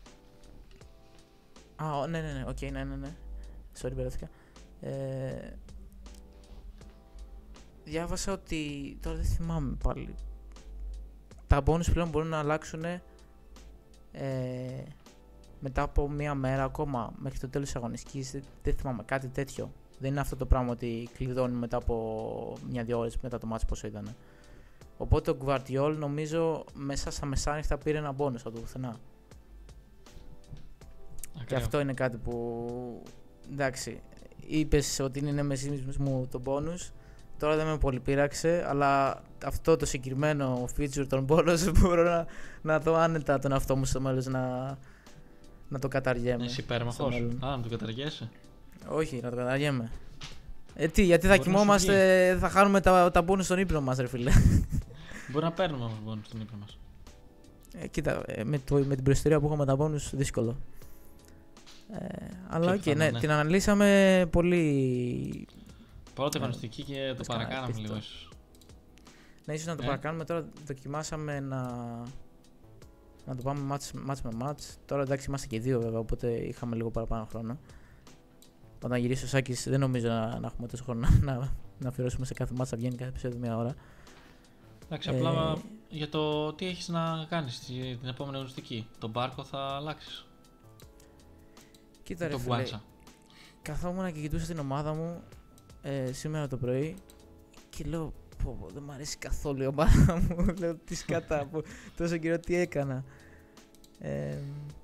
Α, ναι, ναι, ναι, οκ, okay, ναι, ναι, ναι. Sorry, μπερδεύτηκα. Ε, διάβασα ότι, τώρα δεν θυμάμαι πάλι, τα bonus πλέον μπορούν να αλλάξουν ε, μετά από μία μέρα ακόμα, μέχρι το τέλος της αγωνιστικής, δεν, δεν θυμάμαι, κάτι τέτοιο. Δεν είναι αυτό το πράγμα ότι κλειδώνει μετά από μια-δυο ώρες μετά το μάτς πόσο ήταν. Οπότε ο Guardiol νομίζω μέσα στα μεσάνυχτα πήρε ένα bonus από το πουθενά. Και αυτό είναι κάτι που, εντάξει, είπες ότι είναι νέμεσις μου το bonus. Τώρα δεν με πολύ πείραξε, αλλά αυτό το συγκεκριμένο feature των bonus μπορώ να, να δω άνετα τον εαυτό μου στο μέλλον να, να το καταργέμαι. Είσαι υπέρμαχος. Α, να το καταργέσαι. Όχι, να το καταργέμαι. Ε, τι, γιατί θα κοιμόμαστε, θα χάνουμε τα, τα bonus στον ύπνο μας, ρε φίλε. Μπορεί να παίρνουμε όμως bonus στον ύπνο μας. Ε, κοίτα, ε, με, το, με την προϊστορία που έχουμε τα bonus, δύσκολο. Ε, αλλά οκ, okay, ναι, ναι, την αναλύσαμε πολύ. Πρώτη αγωνιστική ε, και το παρακάναμε λίγο ίσως. Ναι, ίσως να το ε. παρακάνουμε. Τώρα δοκιμάσαμε να, να το πάμε μάτς, μάτς με μάτς. Τώρα εντάξει είμαστε και δύο βέβαια, οπότε είχαμε λίγο παραπάνω χρόνο. Όταν γυρίσει ο Σάκης δεν νομίζω να, να έχουμε τόσο χρόνο να, να αφιερώσουμε σε κάθε μάτς, θα βγαίνει κάθε επεισόδιο μία ώρα. Εντάξει, ε, απλά για το τι έχεις να κάνεις την επόμενη αγωνιστική. Τον Μπάρκο θα αλλάξεις. Κοίτα ρε φίλε, καθόμουν και κοιτούσα την ομάδα μου ε, σήμερα το πρωί και λέω πω, πω δεν μου αρέσει καθόλου η ομάδα μου. Λέω τι σκατά από τόσο καιρό τι έκανα. Ε,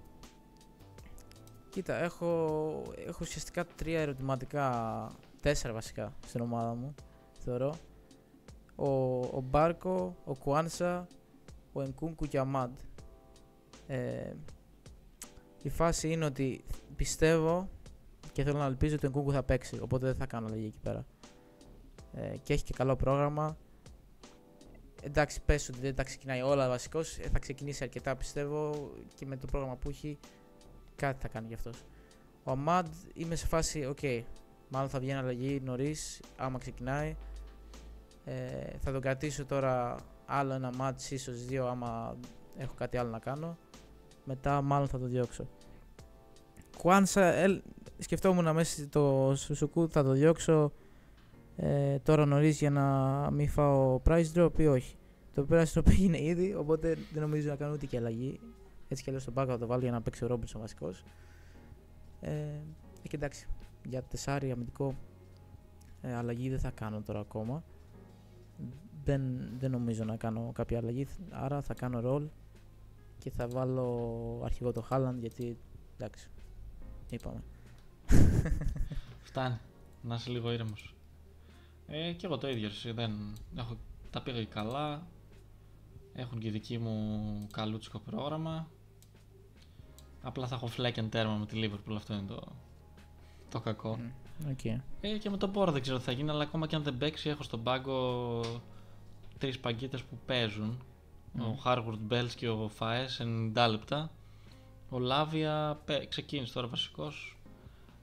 κοίτα, έχω, έχω ουσιαστικά τρία ερωτηματικά, τέσσερα βασικά στην ομάδα μου, θεωρώ. Ο, ο Μπάρκο, ο Κουάνσα, ο Ενκούνκου και ο Αμάντ. Ε, η φάση είναι ότι πιστεύω και θέλω να ελπίζω ότι ο Ενκούνκου θα παίξει, οπότε δεν θα κάνω αλλαγή εκεί πέρα. Ε, και έχει και καλό πρόγραμμα. Εντάξει, πες ότι δεν τα ξεκινάει όλα βασικός, ε, θα ξεκινήσει αρκετά πιστεύω και με το πρόγραμμα που έχει κάτι θα κάνει γι' αυτός. Ο Αμάντ είμαι σε φάση, οκ, okay, μάλλον θα βγαίνει αλλαγή νωρίς άμα ξεκινάει. Ε, θα τον κρατήσω τώρα άλλο ένα μάτς, ίσως δύο άμα έχω κάτι άλλο να κάνω. Μετά μάλλον θα το διώξω. Κουάνσα, ε, σκεφτόμουν μέσα στο Σουσουκού θα το διώξω ε, τώρα νωρίς για να μην φάω price drop ή όχι. Το price drop έγινε ήδη, οπότε δεν νομίζω να κάνω ούτε και αλλαγή. Έτσι κι αλλιώς στον πάγκο θα το βάλω για να παίξει ο Ρόμπινσον βασικός. Ε, και εντάξει, για τεσσάρι αμυντικό ε, αλλαγή δεν θα κάνω τώρα ακόμα. Δεν, δεν νομίζω να κάνω κάποια αλλαγή, άρα θα κάνω roll και θα βάλω αρχηγό το Haaland γιατί εντάξει, είπαμε. Φτάνει, να είσαι λίγο ήρεμος. Ε, και εγώ το ίδιο, δεν, έχω, τα πήγα καλά, έχουν και δική μου καλούτσικο πρόγραμμα. Απλά θα έχω φλέκεν τέρμα με τη Liverpool, αυτό είναι το, το κακό. Mm, okay. Ε, και με τον Πόρο δεν ξέρω τι θα γίνει, αλλά ακόμα και αν δεν παίξει έχω στον πάγκο τρεις παγκίτες που παίζουν. Mm. Ο Harvard Bells και ο Φάες ενενήντα λεπτά. Ο Λάβια ξεκίνησε τώρα βασικός.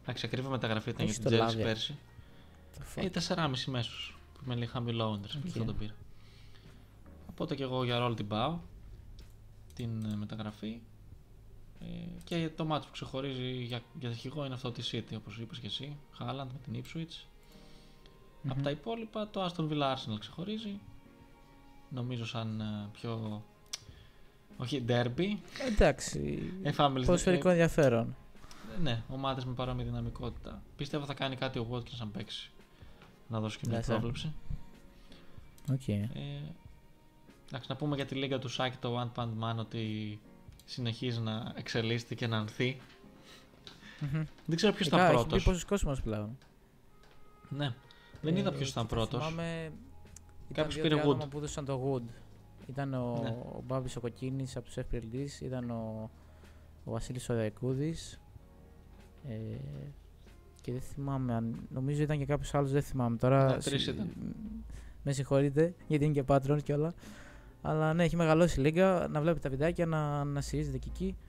Εντάξει, ακριβή μεταγραφή ήταν Έχεις για την το Chelsea λάβει. πέρσι. Ε, τέσσερα κόμμα πέντε μέσους. Που με λίγο χαμηλό όντρες, Okay. και αυτό τον πήρα. Οπότε και εγώ για ρόλ την πάω. Την ε, μεταγραφή. Ε, και το μάτι που ξεχωρίζει για, για αρχηγό είναι αυτό τη City, όπως είπες και εσύ. Haaland με την Ipswich. Mm-hmm. Από τα υπόλοιπα το Aston Villa Arsenal ξεχωρίζει. Νομίζω σαν ε, πιο. Όχι, derby. Εντάξει. Ε, ποδοσφαιρικό ενδιαφέρον. Ε, ναι, ομάδες με παρόμοια δυναμικότητα. Πιστεύω θα κάνει κάτι ο Watkins αν παίξει. Να δώσω και μια Λάσα. πρόβλεψη. Okay. Ε, εντάξει, να πούμε για τη λίγα του Σάκη το One Punch Man ότι συνεχίζει να εξελίσσεται και να ανθεί. Mm-hmm. Δεν ξέρω ποιος ήταν πρώτος. Έχει πει πόσους κόσμος πλέον. Ναι, δεν ε, είδα ποιος ήταν πρώτος. Θυμάμαι, κάποιος πήρε πήρε Wood. Που έδωσαν το Wood. Ήταν ο, ναι. ο Μπάμπης ο Κοκκίνης από τους εφ πι ελ ντι, ήταν ο, ο Βασίλης ο Δαϊκούδης. Ε, και δεν θυμάμαι, αν, νομίζω ήταν και κάποιος άλλος, δεν θυμάμαι τώρα. Ναι, τρεις ήταν. Με συγχωρείτε, γιατί είναι και Patreon και όλα. Αλλά ναι, έχει μεγαλώσει η λίγα, να βλέπετε τα βιντεάκια, να, να στηρίζετε και εκεί.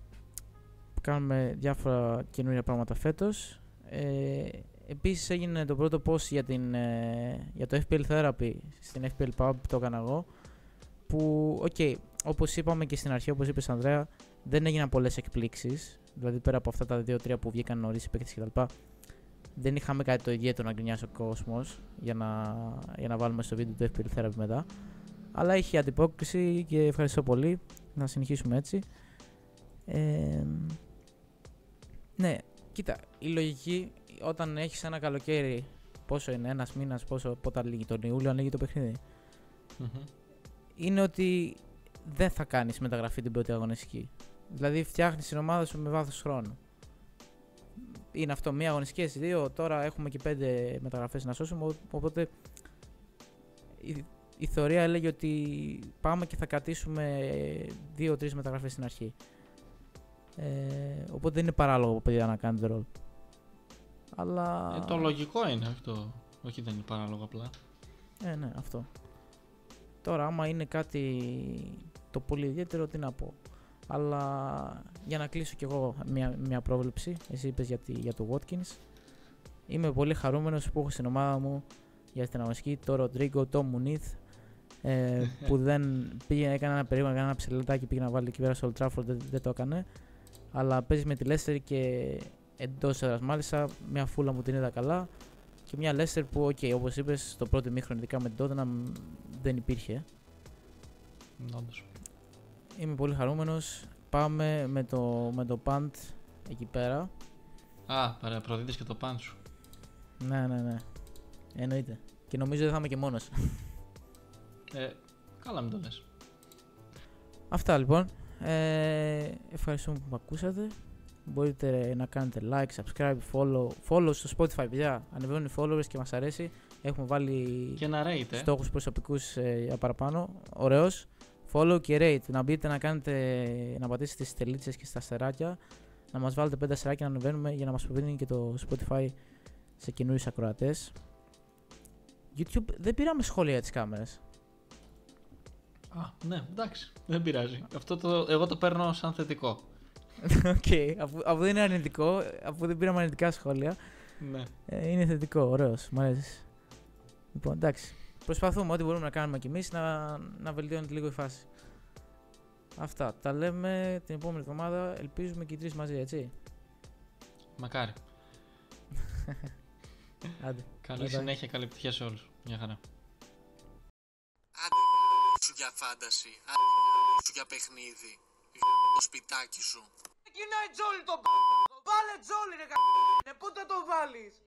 Κάνουμε διάφορα καινούργια πράγματα φέτος. Ε, επίσης έγινε το πρώτο post για, την, ε, για το εφ πι ελ Therapy στην εφ πι ελ Pub που το έκανα εγώ. Που, οκ, okay, όπως είπαμε και στην αρχή, όπως είπες Ανδρέα, δεν έγιναν πολλές εκπλήξεις. Δηλαδή πέρα από αυτά τα δύο τρία που βγήκαν νωρίς οι παίκτες κτλ. Δεν είχαμε κάτι το ιδιαίτερο να γκρινιάσει ο κόσμος για να, για να βάλουμε στο βίντεο το εφ πι ελ Therapy μετά. Αλλά είχε αντιπόκριση και ευχαριστώ πολύ. Να συνεχίσουμε έτσι. Ε, ναι, κοίτα, η λογική όταν έχεις ένα καλοκαίρι, πόσο είναι, ένας μήνας, πόσο, πότε λύγει τον Ιούλιο, αν λύγει το παιχνίδι, Mm-hmm. είναι ότι δεν θα κάνεις μεταγραφή την πρώτη αγωνιστική. Δηλαδή φτιάχνεις την ομάδα σου με βάθος χρόνου. Είναι αυτό, μία αγωνιστική, εσύ δύο, τώρα έχουμε και πέντε μεταγραφές να σώσουμε, οπότε η, η θεωρία έλεγε ότι πάμε και θα κρατήσουμε δύο-τρεις μεταγραφές στην αρχή. Ε, οπότε δεν είναι παράλογο, παιδιά, να κάνετε ρόλ. Αλλά... Ε, το λογικό είναι, όχι, το... όχι δεν είναι παράλογο απλά. Ε, ναι, αυτό. Τώρα, άμα είναι κάτι το πολύ ιδιαίτερο, τι να πω. Αλλά για να κλείσω κι εγώ μια, μια πρόβλεψη, εσύ είπες για, τη, για το Watkins. Είμαι πολύ χαρούμενος που έχω στην ομάδα μου για την αγωνιστική το Ροντρίγκο, το Μουνίθ, ε, που δεν πήγε, έκανε ένα περίπου, έκανε ένα ψελετάκι, πήγε να βάλει εκεί πέρα στο Old Trafford, δεν, δεν το έκανε. Αλλά παίζει με τη Leicester και εντός έδρας μάλιστα, μια φούλα μου την είδα καλά. Και μια Leicester που, okay, όπως είπες, στο πρώτο ημίχρονο ειδικά με την Tottenham δεν υπήρχε. Όντως. Είμαι πολύ χαρούμενος. Πάμε με το, με το punt εκεί πέρα. Α, παρά, προδίδεις και το punt σου. Ναι, ναι, ναι. Εννοείται. Και νομίζω δεν θα είμαι και μόνος. Ε, καλά μην το λες. Αυτά λοιπόν. Ε, ευχαριστούμε που με ακούσατε. Μπορείτε να κάνετε like, subscribe, follow, follow στο Spotify, παιδιά. Ανεβαίνουν οι followers και μας αρέσει. Έχουμε βάλει και ένα rate, ε. στόχους προσωπικούς ε, για παραπάνω. Ωραίος. Follow και rate. Να μπείτε να κάνετε, να πατήσετε στις τελίτσες και στα αστεράκια. Να μας βάλετε πέντε αστεράκια να ανεβαίνουμε για να μας προβαίνει και το Spotify σε καινούριους ακροατές. YouTube δεν πήραμε σχόλια για τις κάμερες. Α, ναι, εντάξει. Δεν πειράζει. Αυτό το, εγώ το παίρνω σαν θετικό. Οκ, okay, αφού, αφού δεν είναι αρνητικό, αφού δεν πήραμε αρνητικά σχόλια, Ναι. ε, είναι θετικό, ωραίος, μου αρέσει. Λοιπόν, εντάξει, προσπαθούμε ό,τι μπορούμε να κάνουμε κι εμείς να, να βελτιώνεται λίγο η φάση. Αυτά, τα λέμε την επόμενη εβδομάδα, ελπίζουμε και οι τρεις μαζί, έτσι. Μακάρι. Άντε. Καλή συνέχεια, καλή επιτυχία σε όλους. Μια χαρά. Άντε σου για φάνταση, άντε σου για παιχνίδι, για το σπιτάκι σου. Ξεκινάει τζόλι το π***. Βάλε τζόλι ρε κα***. Πού θα το βάλεις.